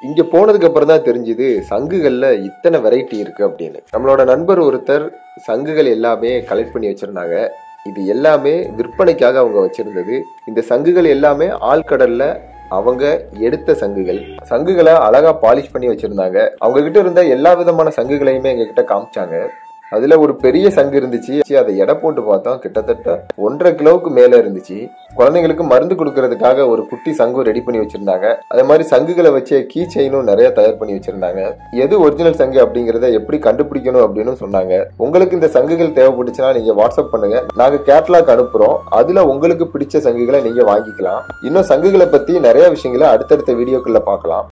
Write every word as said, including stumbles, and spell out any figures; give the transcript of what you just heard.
இங்க போனதுக்கு அப்புறம் தான் தெரிஞ்சுது சங்குகள்ல இத்தனை வெரைட்டி இருக்கு அப்படின்னு. நம்மளோட நண்பர் ஒருத்தர் சங்குகள் எல்லாமே கலெக்ட் பண்ணி வச்சிருந்தாங்க. இது எல்லாமே விற்பனைக்காக அவங்க வச்சிருந்தது. இந்த சங்குகள் எல்லாமே ஆழ்கடல்ல அவங்க எடுத்த சங்குகள். சங்குகளை அழகா பாலிஷ் பண்ணி வச்சிருந்தாங்க. அவங்க கிட்ட இருந்த எல்லா விதமான சங்குகளையுமே எங்க கிட்ட காமிச்சாங்க. அதுல ஒரு பெரிய சங்கு இருந்துச்சு. அதை எடை போட்டு பார்த்தோம், கிட்டத்தட்ட ஒன்றரை கிலோவுக்கு மேல இருந்துச்சு. குழந்தைங்களுக்கு மருந்து கொடுக்கறதுக்காக ஒரு குட்டி சங்கு ரெடி பண்ணி வச்சிருந்தாங்க. அதே மாதிரி சங்குகளை வச்சு கீ செயினும் நிறைய தயார் பண்ணி வச்சிருந்தாங்க. எது ஒரிஜினல் சங்கு அப்படிங்கறத எப்படி கண்டுபிடிக்கணும் அப்படின்னு சொன்னாங்க. உங்களுக்கு இந்த சங்குகள் தேவைப்பட்டுச்சுன்னா நீங்க வாட்ஸ்அப் பண்ணுங்க, நாங்க கேட்லாக் அனுப்புறோம். அதுல உங்களுக்கு பிடிச்ச சங்குகளை நீங்க வாங்கிக்கலாம். இன்னும் சங்குகளை பத்தி நிறைய விஷயங்களை அடுத்தடுத்த வீடியோக்குள்ள பார்க்கலாம்.